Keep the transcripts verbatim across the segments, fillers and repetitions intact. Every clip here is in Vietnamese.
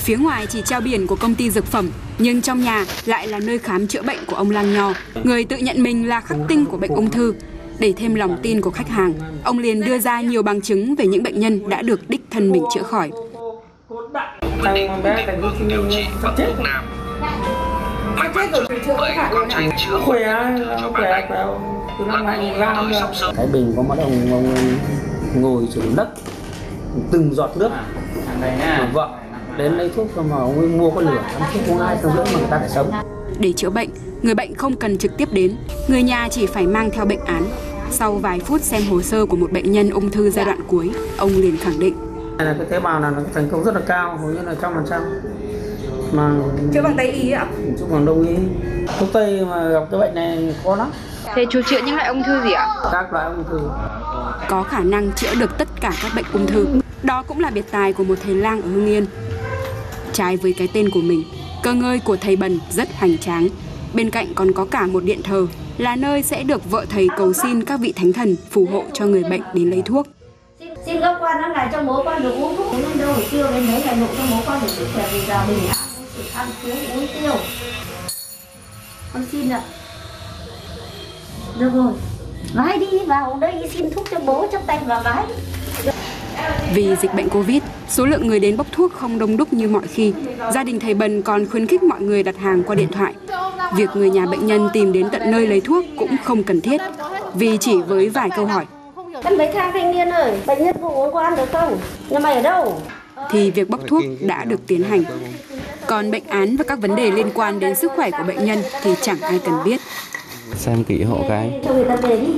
Phía ngoài chỉ treo biển của công ty dược phẩm, nhưng trong nhà lại là nơi khám chữa bệnh của ông Lang Nho, người tự nhận mình là khắc tinh của bệnh ung thư. Để thêm lòng tin của khách hàng, ông liền đưa ra nhiều bằng chứng về những bệnh nhân đã được đích thân mình chữa khỏi. Thằng bé thành phố Hồ Chí Minh sắp chết rồi. Sắp chết rồi thì chưa có phải là khỏe, khỏe, khỏe từ năm hai nghìn lăm rồi. Thái Bình có một ông, ông ngồi xuống đất từng giọt nước, vợ đến lấy thuốc mà ông ấy mua có lửa, ăn thuốc uống hai tuần nữa mà người ta lại sống. Để chữa bệnh, người bệnh không cần trực tiếp đến, người nhà chỉ phải mang theo bệnh án. Sau vài phút xem hồ sơ của một bệnh nhân ung thư giai đoạn cuối, ông liền khẳng định. Đây là cái tế bào này, nó thành công rất là cao, hầu như là trăm phần trăm. Mà chữa bằng Tây y ạ? Chữa bằng Đông y. Thuốc Tây mà gặp cái bệnh này khó lắm. Thế chú chữa những loại ung thư gì ạ? Các loại ung thư. Có khả năng chữa được tất cả các bệnh ung thư. Đó cũng là biệt tài của một thầy lang ở Hưng Yên. Trái với cái tên của mình, cơ ngơi của thầy Bần rất hoành tráng. Bên cạnh còn có cả một điện thờ, là nơi sẽ được vợ thầy cầu xin các vị thánh thần phù hộ cho người bệnh đến lấy thuốc. Xin các quan ăn này cho bố con được uống thuốc uống đâu buổi trưa đến đấy là nụ cho bố con được sức khỏe vì già bình an, sự ăn uống uống tiêu. Con xin ạ. Được rồi, vái đi vào đây xin thuốc cho bố, chắp tay vào vái. Vì dịch bệnh Covid, số lượng người đến bốc thuốc không đông đúc như mọi khi. Gia đình thầy Bần còn khuyến khích mọi người đặt hàng qua điện thoại. Việc người nhà bệnh nhân tìm đến tận nơi lấy thuốc cũng không cần thiết, vì chỉ với vài câu hỏi. Em mấy thang thanh niên ơi, bệnh nhân có uống có ăn được không? Nhà mày ở đâu? Thì việc bốc thuốc đã được tiến hành. Còn bệnh án và các vấn đề liên quan đến sức khỏe của bệnh nhân thì chẳng ai cần biết. Xem kỹ hộ cái. Cho người ta về đi.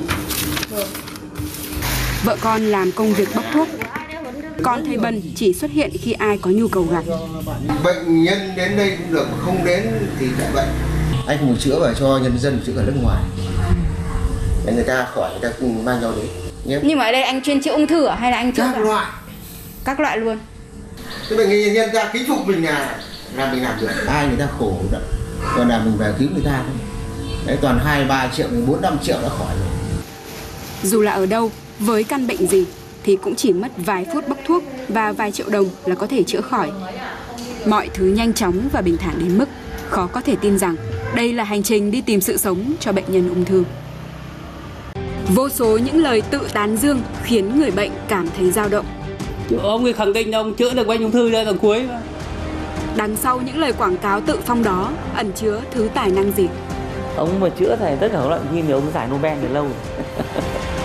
Vợ con làm công việc bốc thuốc. Còn thầy Bần chỉ xuất hiện khi ai có nhu cầu gặp. Bệnh nhân đến đây cũng được, không đến thì lại bệnh. Anh không chữa và cho nhân dân chữa ở nước ngoài. Để người ta khỏi, người ta cùng mang nhau đến. Nhé. Nhưng mà ở đây anh chuyên chữa ung thư à? Hay là anh chữa các cả? loại? Các loại luôn. Cái bệnh nhân nhân ra kính phục mình là là mình làm được. Ai người ta khổ được, còn là mình về cứu người ta thôi. Đấy, toàn hai ba triệu, bốn năm triệu đã khỏi rồi. Dù là ở đâu, với căn bệnh gì, thì cũng chỉ mất vài phút bốc thuốc và vài triệu đồng là có thể chữa khỏi. Mọi thứ nhanh chóng và bình thản đến mức khó có thể tin rằng đây là hành trình đi tìm sự sống cho bệnh nhân ung thư. Vô số những lời tự tán dương khiến người bệnh cảm thấy dao động. Ông ấy khẳng định là ông chữa được bệnh ung thư ra tầng cuối mà. Đằng sau những lời quảng cáo tự phong đó ẩn chứa thứ tài năng gì? Ông mà chữa thành tất cả các loại kim thì ông giải Nobel từ lâu rồi.